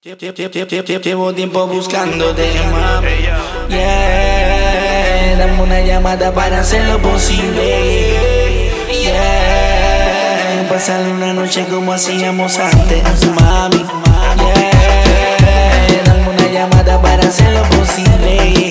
Llevo tiempo buscándote, mami. Yeah, dame una llamada para hacer lo posible. Yeah, pasar una noche como hacíamos antes, mami. Yeah, dame una llamada para hacer lo posible.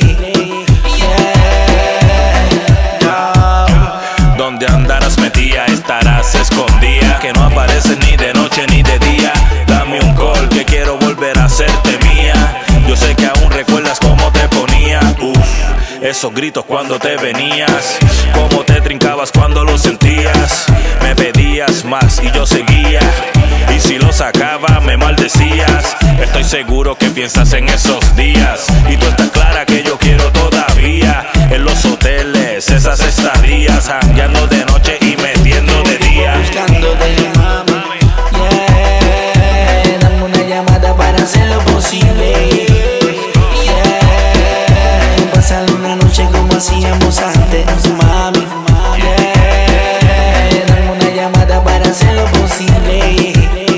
Yeah. Donde andarás metida, estarás escondida, que no apareces ni de noche ni de día. Dame un call que quiero volver a hacerte mía. Yo sé que aún recuerdas cómo te ponía. Esos gritos cuando te venías, cómo te trincabas cuando lo sentías. Me pedías más y yo seguía, y si lo sacaba me maldecías. Estoy seguro que piensas en esos días, y tú estás clara que yo quiero todavía. En los hoteles, esas estadías, jangueando de noche y metiendo de día. Buscándote, mami. Yeah, dame una llamada para hacer lo posible. Yeah, pasar una noche como hacíamos antes, mami. Yeah, dame una llamada para hacer lo posible.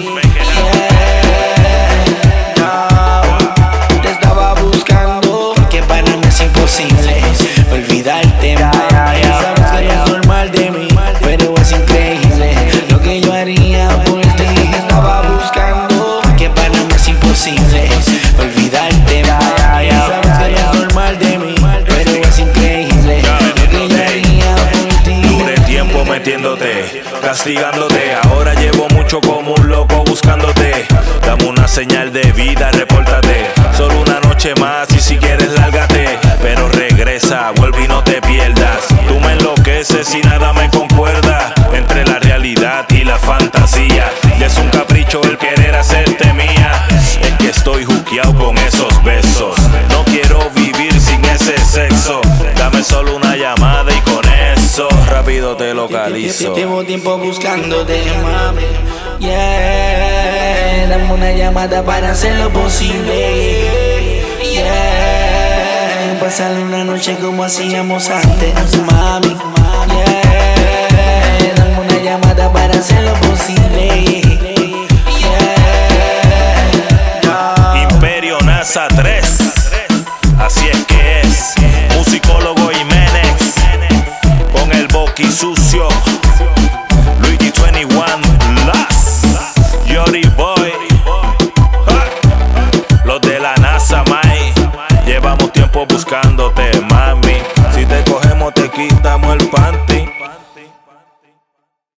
Te estaba buscando porque para mí es imposible olvidarte, mami. Sabes que no es normal de mí, pero es increíble lo que yo haría por ti. Te estaba buscando porque para mí es imposible olvidarte, mami. Sabes que no es normal de mí, pero es increíble lo que yo haría por ti. Duré tiempo metiéndote, castigándote. Ahora llevo mucho como un loco buscándote. Dame una señal de vida, repórtate. Solo una noche más y si quieres lárgate, pero regresa, vuelve y no te pierdas. Tú me enloqueces y nada me concuerda entre la realidad y la fantasía. Y es un capricho el querer hacerte mía. Es que estoy juqueado con esos besos. No quiero vivir sin ese sexo. Dame solo una llamada y con eso rápido te localizo. Llevo tiempo buscándote, mami. Yeah, dame una llamada para hacer lo posible. Yeah, pasar una noche como hacíamos antes, mami. Yeah, dame una llamada para hacer lo posible.